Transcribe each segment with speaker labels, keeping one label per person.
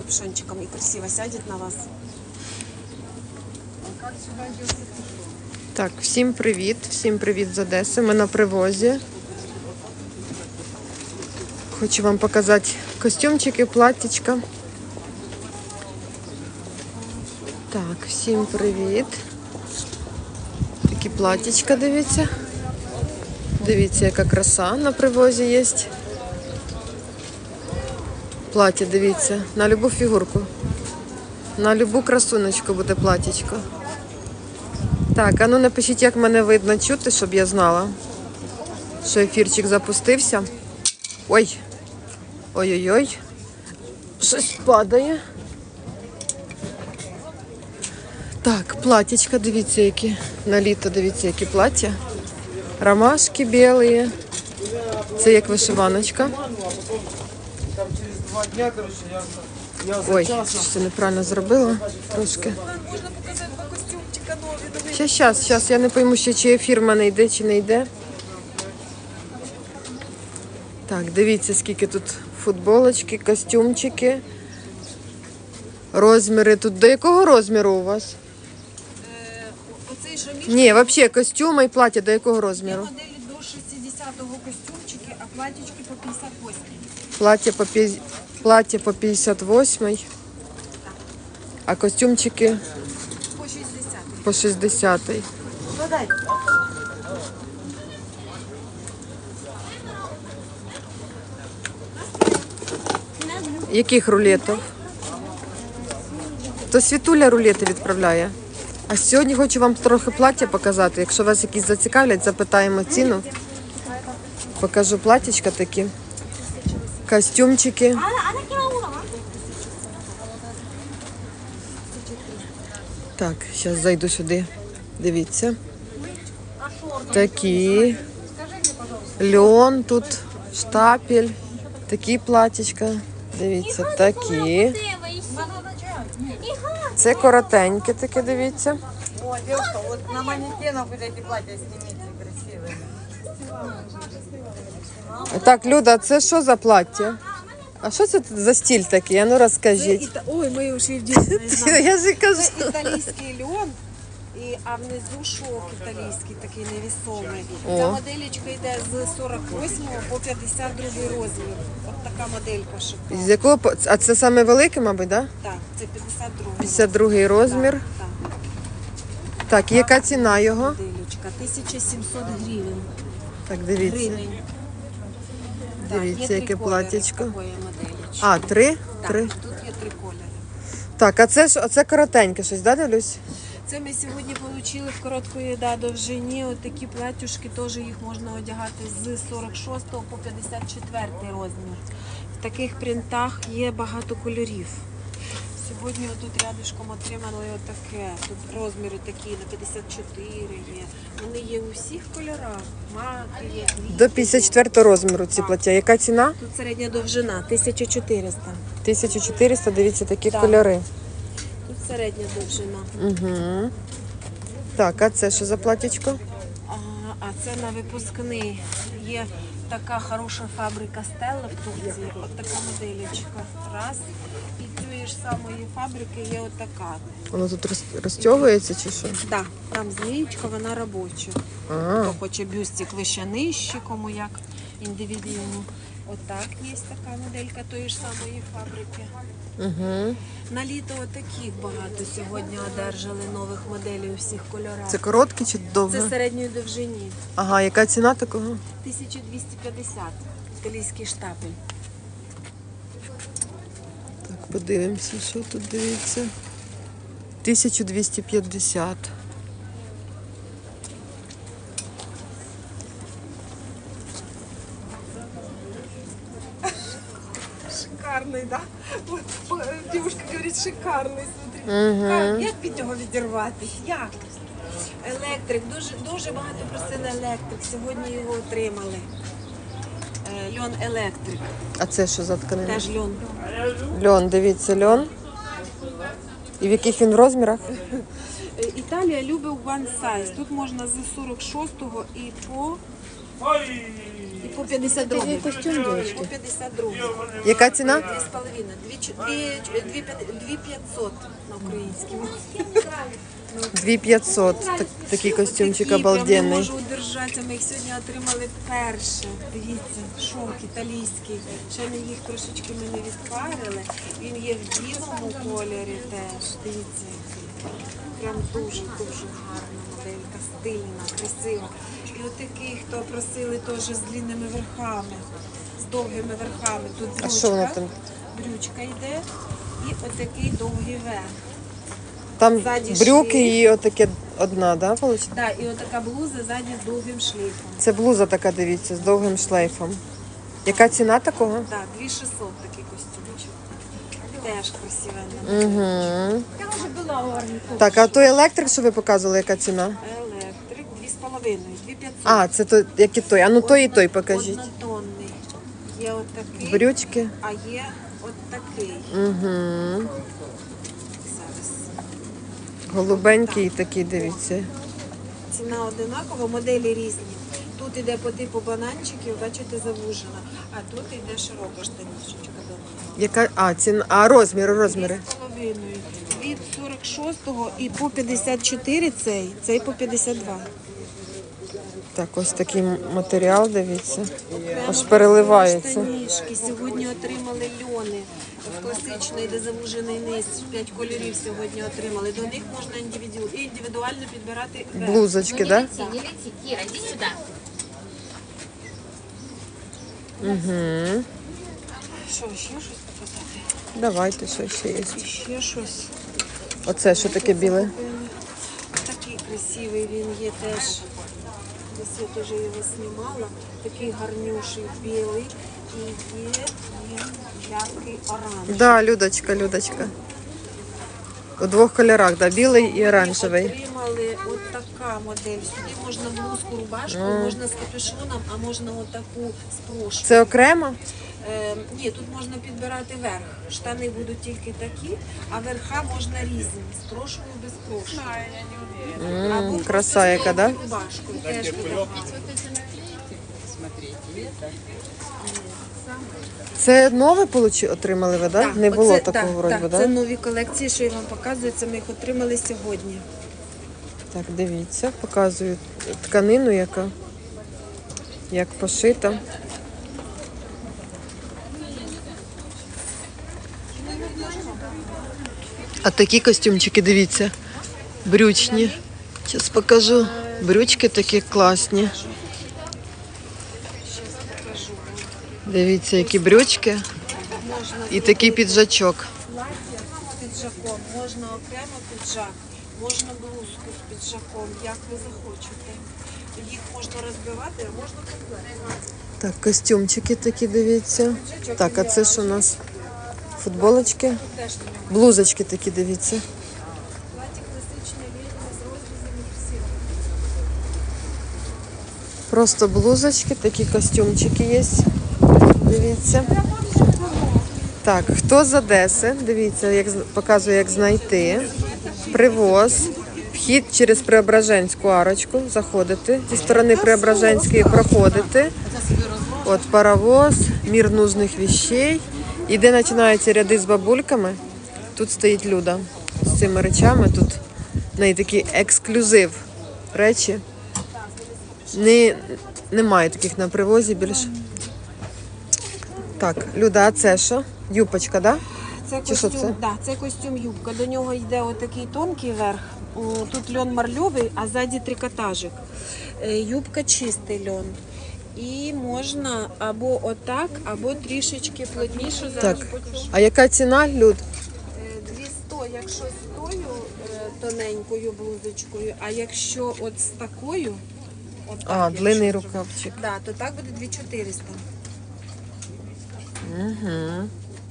Speaker 1: капюшончиком и красиво сядет на вас.
Speaker 2: Так, всім привіт з Одеси. Ми на привозі. Хочу вам показати костюмчики, платтячка. Так, всім привіт. Такі платтячка, дивіться. Дивіться, яка краса на привозі є. Плаття, дивіться, на любу фігурку. На любу красуночку буде платтячко. Так, а ну напишіть, як мене видно, чути, щоб я знала, що ефірчик запустився. Ой! Ой-ой-ой. Щось падає. Так, платтячка, дивіться, які. На літо, дивіться, які плаття. Ромашки білі. Це як вишиваночка. Ой, щось я неправильно зробила. Трошки. Щас, я не пойму ще, чи ефір в мене йде, чи не йде. Так, дивіться, скільки тут футболочки, костюмчики. Розміри тут. До якого розміру у вас?
Speaker 1: Оцей шаміш.
Speaker 2: Ні, взагалі, костюми і плаття до якого розміру?
Speaker 1: Моделі до 60-го костюмчики, а платічки по 58.
Speaker 2: Плаття по 58, а костюмчики
Speaker 1: По 60.
Speaker 2: по 60. Яких рулетів? То Світуля рулети відправляє. А сьогодні хочу вам трохи плаття показати. Якщо вас якісь зацікавлять, запитаємо ціну. Покажу платтячка такі. Костюмчики. Так, зараз зайду сюди. Дивіться. Такі. Льон тут, штапель. Такі платтячка. Дивіться, такі. Це коротеньке таке, дивіться.
Speaker 3: О, девушка, вот на манекенах вот эти платья снимите красивые.
Speaker 2: Так, Люда, це що за плаття? А що це за стиль такий? А ну розкажіть.
Speaker 1: Ой, ми вже в дійсно не знаємо.
Speaker 2: Я ж і кажу.
Speaker 1: Це італійський льон, а внизу шовк італійський, такий невісомий.
Speaker 2: О.
Speaker 1: Ця моделька йде з 48 по 52 розмір. От така моделька шикарна.
Speaker 2: З якого а це саме велике, мабуть, так?
Speaker 1: Так, це 52.
Speaker 2: 52 розмір.
Speaker 1: Так.
Speaker 2: Так, яка ціна його?
Speaker 1: Моделька 1700 гривень.
Speaker 2: Так, дивіться.
Speaker 1: Гривень.
Speaker 2: Дивіться,
Speaker 1: є три
Speaker 2: яке
Speaker 1: кольори
Speaker 2: платтячко.
Speaker 1: такої модельки.
Speaker 2: А, три?
Speaker 1: Так,
Speaker 2: Три.
Speaker 1: тут є три кольори.
Speaker 2: Так, а це ж оце коротеньке щось, да, дивлюсь?
Speaker 1: Це ми сьогодні отримали в короткої довжині. От такі платтюшки, теж їх можна одягати з 46 по 54 розмір. В таких принтах є багато кольорів. Сьогодні тут рядышком отримали отаке. Тут розміри такі на 54 є. Вони є у всіх кольорах. Мати є, квіти
Speaker 2: До 54 розміру ці плаття. Яка ціна?
Speaker 1: Тут середня довжина 1400.
Speaker 2: 1400, дивіться, такі
Speaker 1: Так.
Speaker 2: кольори.
Speaker 1: Тут середня довжина.
Speaker 2: Угу. Так, а це що за платтячко?
Speaker 1: А це на випускний. Є така хороша фабрика Стелла в Турції. От така моделечка. Раз. І цієї ж самої фабрики є отака.
Speaker 2: Воно тут розтягується чи що?
Speaker 1: Да, там змієчка, вона робоча.
Speaker 2: А,
Speaker 1: Хто хоче бюстик вище нижче, кому як індивідуально. Отак є така моделька тої ж самої фабрики.
Speaker 2: угу.
Speaker 1: На літо отаких багато сьогодні одержали нових моделей у всіх кольорах.
Speaker 2: Це короткі чи довго?
Speaker 1: Це середньої довжині.
Speaker 2: Ага, яка ціна такого?
Speaker 1: 1250. Італійський штапель.
Speaker 2: Так, подивимося, що тут дивіться. 1250.
Speaker 1: Шикарний, да? Вот, девушка говорить, шикарний, смотри.
Speaker 2: Угу.
Speaker 1: Як від нього відірватися? Як? Електрик, дуже багато просили електрик. Сьогодні його отримали. Льон електрик.
Speaker 2: А це що за тканина?
Speaker 1: Теж льон.
Speaker 2: Льон, дивіться, льон. І в яких він розмірах?
Speaker 1: Італія любить one size. Тут можна з 46-го і по 52.
Speaker 2: Це костюм, дівчатки?
Speaker 1: По 52.
Speaker 2: Яка ціна?
Speaker 1: 2,5. 2500 на українському.
Speaker 2: 2500. Такий костюмчик
Speaker 1: Такі, прям не
Speaker 2: обалденний.
Speaker 1: можу удержатися. Ми їх сьогодні отримали вперше. Дивіться, шовк італійський. Ще ми їх трошечки ми не відпарили. Він є в білому кольорі теж. Дивіться, який. Прям дуже-дуже гарна моделька, стильна, красива. І отакий, хто просили теж з длинними верхами, з довгими верхами. Тут
Speaker 2: А що воно
Speaker 1: брючка,
Speaker 2: там?
Speaker 1: брючка йде і отакий довгий верх.
Speaker 2: Там
Speaker 1: Ззаді
Speaker 2: брюки
Speaker 1: шиї.
Speaker 2: і отаке одна, да, виходить?
Speaker 1: Так, і отака блуза ззаді з довгим шлейфом.
Speaker 2: Це блуза така, дивіться, з довгим шлейфом. Яка ціна такого?
Speaker 1: Так, 2600 такий костюмчик. Теж красивенний.
Speaker 2: Угу. Так, а той електрик, що ви показували, яка ціна?
Speaker 1: Електрик 2,5, 2500.
Speaker 2: А, це той, як і той. А ну той і той покажіть.
Speaker 1: Однотонний. Є отакий,
Speaker 2: Брючки.
Speaker 1: а є отакий.
Speaker 2: Угу.
Speaker 1: Зараз.
Speaker 2: Голубенький такий, дивіться.
Speaker 1: Ціна одинакова, моделі різні. Тут іде по типу бананчиків, бачите, завужена. А тут йде широка штанішечка.
Speaker 2: Яка? А, ціна. А, розміри.
Speaker 1: 2,5. Від 46-го і по 54 цей по 52.
Speaker 2: Так, ось такий матеріал, дивіться. Аж
Speaker 1: Прямо
Speaker 2: переливається.
Speaker 1: штанішки. Сьогодні отримали льони. В класичний, де завужений низ. 5 кольорів сьогодні отримали. До них можна індивідуально підбирати верх.
Speaker 2: Блузочки, так?
Speaker 4: Не лети, Кира, иди сюда.
Speaker 2: Да? Угу.
Speaker 1: Що, ще щось показати?
Speaker 2: Давайте, що ще є.
Speaker 1: І ще щось.
Speaker 2: Оце що таке біле?
Speaker 1: Такий красивий він є теж. Десь я теж його знімала. Такий гарнюший білий. І є яркий оранж.
Speaker 2: Да, Людочка. У двох кольорах, да, білий і оранжевий.
Speaker 1: Отримали от така модель. Сюди можна блузку, рубашку, можна з капюшоном, а можна отаку з прошу.
Speaker 2: Це окремо?
Speaker 1: Ні, тут можна підбирати верх. Штани будуть тільки такі, а верха можна різні. З прошою, без прошу. Або
Speaker 2: краса
Speaker 1: просто
Speaker 2: яка, да?
Speaker 1: рубашку. Теж буде гарно.
Speaker 2: Це нове отримали ви, да?
Speaker 1: Так,
Speaker 2: Не було
Speaker 1: оце-
Speaker 2: такого
Speaker 1: так,
Speaker 2: вроді,
Speaker 1: так,
Speaker 2: да?
Speaker 1: це нові колекції, що я вам показую. Це ми їх отримали сьогодні.
Speaker 2: Так, дивіться, показую тканину, яка як пошита. А такі костюмчики, дивіться, брючні. Зараз покажу. Брючки такі класні.
Speaker 1: Покажу.
Speaker 2: Дивіться, які брючки
Speaker 1: Можна
Speaker 2: і такий піджачок.
Speaker 1: плаття з піджаком, можна окремо піджак, можна блузку з піджаком, як ви захочете. Їх можна розбивати, а можна комплектувати.
Speaker 2: Так, костюмчики такі, дивіться. Так, а це що у нас? Футболочки?
Speaker 1: Теж на ньому.
Speaker 2: Блузочки такі, дивіться.
Speaker 1: Плаття класичне, літнє, з розрізами красиво.
Speaker 2: Просто блузочки, такі костюмчики є. Дивіться. Так, хто з Одеси? Дивіться, як показую, як знайти. Привоз. Вхід через Преображенську арочку. Заходите. Зі сторони Преображенської проходите. От паровоз, мір нужних вещей. І де починаються ряди з бабульками, тут стоїть Люда з цими речами. Тут в неї такий ексклюзив речі. Немає таких на привозі більше. Так, Люда, а це що? Юпочка, да?
Speaker 1: Це
Speaker 2: Чи що
Speaker 1: костюм,
Speaker 2: це?
Speaker 1: да, це костюм юбка. До нього йде отакий тонкий верх. Тут льон марльовий, а ззаді трикотажик. Юбка чистий льон. І можна або отак, або трішечки плотніше. Зараз
Speaker 2: Так.
Speaker 1: покажу.
Speaker 2: А яка ціна, Люд?
Speaker 1: 200, якщо з тою тоненькою блузочкою, а якщо от з такою, отак,
Speaker 2: А,
Speaker 1: якщо
Speaker 2: длинний
Speaker 1: зробити,
Speaker 2: рукавчик.
Speaker 1: да, то так буде 2400.
Speaker 2: Угу.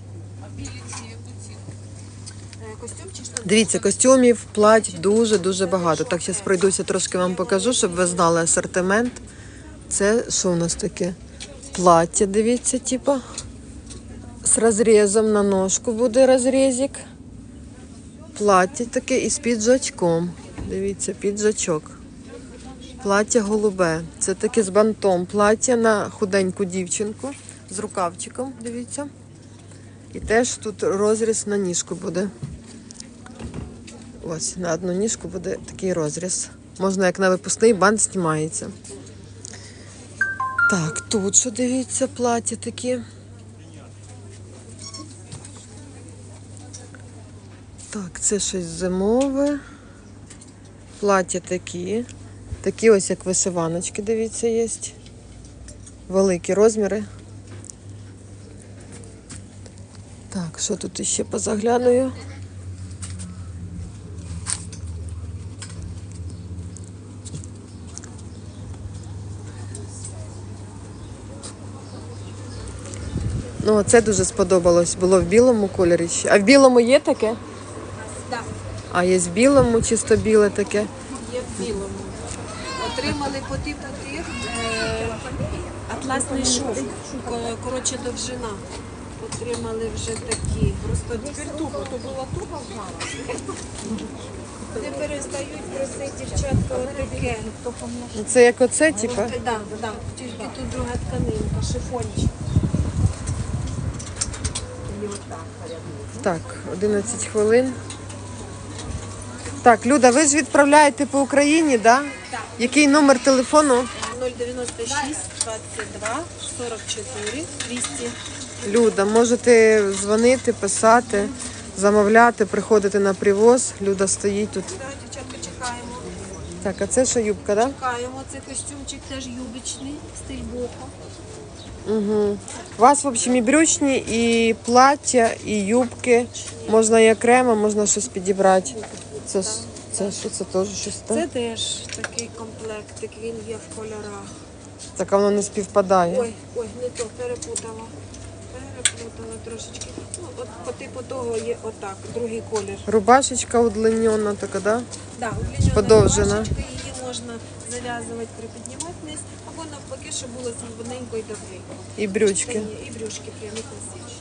Speaker 1: Костюм чи штани?
Speaker 2: Дивіться, костюмів, плать дуже-дуже багато. Так, зараз пройдуся, трошки вам покажу, щоб ви знали асортимент. Це що у нас таке? Плаття, дивіться, типа. З розрізом на ножку буде розрізик. Плаття таке і з піджачком. Дивіться, піджачок. Плаття голубе. Це таке з бантом. Плаття на худеньку дівчинку з рукавчиком, дивіться. І теж тут розріз на ніжку буде. Ось, на одну ніжку буде такий розріз. Можна, як на випускний, бант знімається. Так, тут що, дивіться, плаття такі. Так, це щось зимове. Плаття такі. Такі ось як вишиваночки, дивіться, є. Великі розміри. Так, що тут ще позаглядаю? Ну, це дуже сподобалось. Було в білому кольорі ще. А в білому є таке?
Speaker 1: Так,
Speaker 2: А є в білому, чисто біле таке.
Speaker 1: є в білому. Отримали по типу тих атласний шов, коротше довжина. Отримали вже такі. Просто тепер туго, то була туго вгала. Не перестають просити дівчатка отаке.
Speaker 2: Це як оце, типа?
Speaker 1: Так, так, тільки тут друга тканинка, шифончик.
Speaker 2: Так, 11 хвилин. Так, Люда, ви ж відправляєте по Україні, да?
Speaker 1: Так.
Speaker 2: Який номер телефону?
Speaker 1: 096 22 44 200.
Speaker 2: Люда, можете дзвонити, писати, замовляти, приходити на привоз. Люда стоїть тут.
Speaker 1: Так, дівчатка, чекаємо.
Speaker 2: Так, а це що юбка, да?
Speaker 1: Чекаємо. Це костюмчик теж юбичний, стиль боку.
Speaker 2: Угу. У вас, в общем, і брючні, і плаття, і юбки. Можна і окремо, можна щось підібрати. Це що, це теж щось
Speaker 1: Це
Speaker 2: так?
Speaker 1: теж такий комплектик, він є в кольорах.
Speaker 2: Так, а воно не співпадає.
Speaker 1: Ой, не то, переплутала. Переплутала трошечки. Ну, от по типу того є отак, другий колір.
Speaker 2: Рубашечка удлинена така, да?
Speaker 1: Да, удлінена
Speaker 2: Подовжена.
Speaker 1: рубашечка, її можна зав'язувати, припіднімати вниз, або навпаки, щоб було свободненько і довгенько.
Speaker 2: І брючки.
Speaker 1: І брюшки прямі класичні.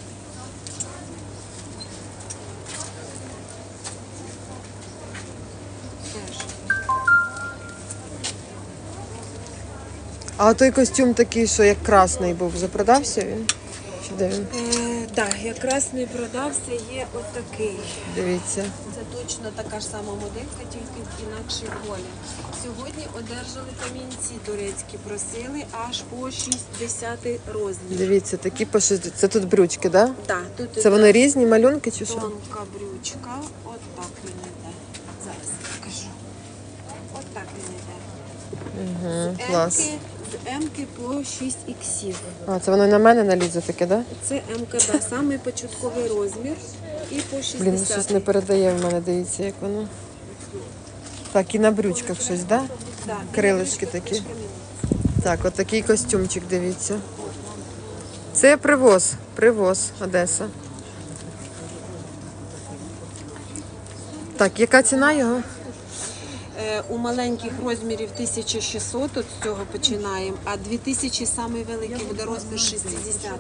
Speaker 1: Теж.
Speaker 2: А той костюм такий, що як красний був, вже продався він? Чи де він?
Speaker 1: Так, якраз не продався, є отакий.
Speaker 2: Дивіться.
Speaker 1: Це точно така ж сама моделька, тільки в інакший колір. Сьогодні одержали камінці турецькі, просили аж по 60 розмір.
Speaker 2: Дивіться, такі по 60. Це тут брючки, да?
Speaker 1: Так, тут
Speaker 2: Це вони різні малюнки чи що?
Speaker 1: тонка брючка, отак він іде. Зараз покажу. Отак він іде.
Speaker 2: Угу, клас.
Speaker 1: З М-ки по 6 іксів.
Speaker 2: А, це воно і на мене налізе таке, да?
Speaker 1: Це М-ка, да, самий початковий розмір. І по 60.
Speaker 2: Блін, щось не передає в мене, дивіться, як воно. Так, і на брючках щось, да?
Speaker 1: Да,
Speaker 2: Крилишки такі.
Speaker 1: трішки
Speaker 2: Так, от такий костюмчик, дивіться. Це привоз Одеса. Так, яка ціна його?
Speaker 1: У маленьких розмірів 1600, от з цього починаємо, а 2000 самий великий буде розмір 60.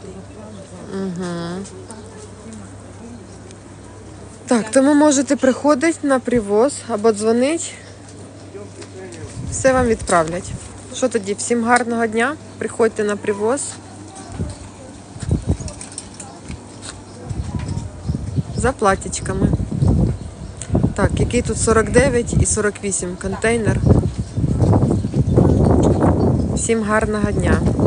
Speaker 2: Так, тому можете приходити на привоз або дзвонити. Все вам відправлять. Що тоді? Всім гарного дня. Приходьте на привоз. За платічками. Так, який тут 49 і 48 контейнер. Всім гарного дня.